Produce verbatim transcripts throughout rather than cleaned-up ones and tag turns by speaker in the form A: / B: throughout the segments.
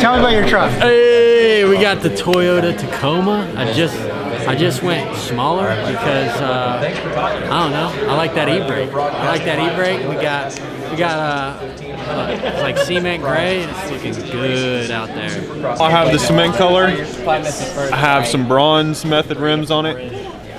A: tell me about your truck.
B: Hey, we got the Toyota Tacoma. I just I just went smaller because uh, I don't know. I like that e-brake. I like that e-brake. We got we got uh, uh, it's like cement gray. It's looking good out there.
C: I have the cement color. I have some bronze method rims on it,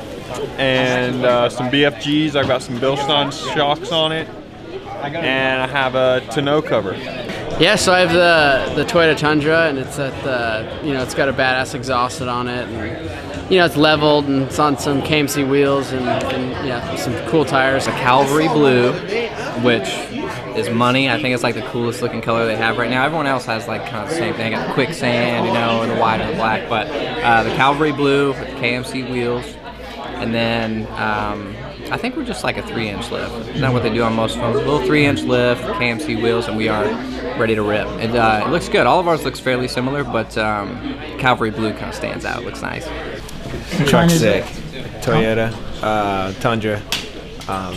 C: and uh, some B F Gs. I've got some Bilstein shocks on it, and I have a tonneau cover.
B: Yeah, so I have the the Toyota Tundra, and it's at the you know it's got a badass exhaust on it, and you know it's leveled, and it's on some K M C wheels, and, and yeah, some cool tires.
D: A Calvary blue, which is money. I think it's like the coolest looking color they have right now. Everyone else has like kind of the same thing. Got quicksand, you know, and the white and the black, but uh, the Calvary blue with the K M C wheels, and then. Um, I think we're just like a three inch lift. Isn't that what they do on most phones? A little three inch lift, K M C wheels, and we are ready to rip. It, uh, it looks good. All of ours looks fairly similar, but um, Calvary blue kind of stands out. It looks nice.
E: Truck's sick. Toyota, uh, Tundra. Um,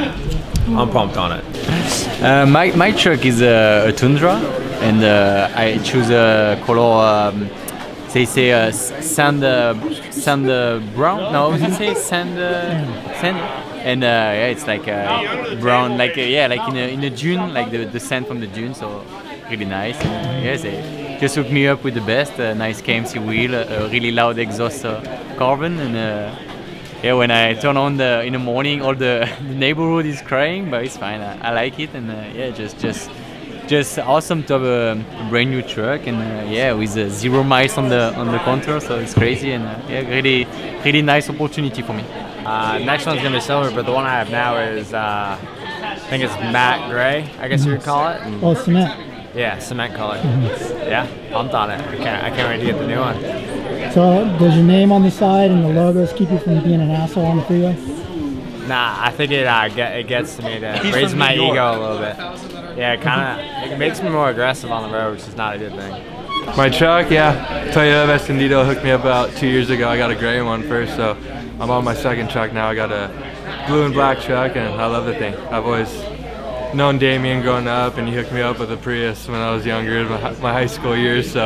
E: I'm pumped on it.
F: Uh, my, my truck is a, a Tundra, and uh, I choose a color, um, they say uh, sand, uh, sand uh, brown? No, they say sand, uh, sand? And uh, yeah, it's like uh, brown, like uh, yeah, like in a, in a dune, like the, the sand from the dune, so really nice. And, uh, yes, they just hooked me up with the best, uh, nice K M C wheel, a really loud exhaust uh, carbon, and uh, yeah, when I turn on the in the morning, all the, the neighborhood is crying, but it's fine. I, I like it, and uh, yeah, just just just awesome to have a, a brand new truck, and uh, yeah, with uh, zero miles on the on the counter, so it's crazy, and uh, yeah, really really nice opportunity for me.
G: Uh, next one's gonna be silver, but the one I have now is uh, I think it's matte gray, I guess you would call it. And
A: Oh, cement.
G: yeah, cement color. Yeah, pumped on it. I can't I can't wait to get the new one.
A: So does your name on the side and the logos keep you from being an asshole on the freeway?
G: Nah, I think it uh, get, it gets to me to
E: He's
G: raise
E: from
G: my
E: New York.
G: ego a little bit. Yeah, it kind of it makes me more aggressive on the road, which is not a good thing.
H: My truck, yeah, Toyota Escondido hooked me up about two years ago. I got a gray one first, so I'm on my second truck now. I got a blue and black truck, and I love the thing. I've always known Damien growing up, and he hooked me up with a Prius when I was younger, in my, my high school years. So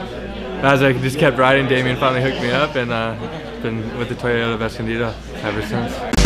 H: as I just kept riding, Damien finally hooked me up, and uh, been with the Toyota Escondido ever since.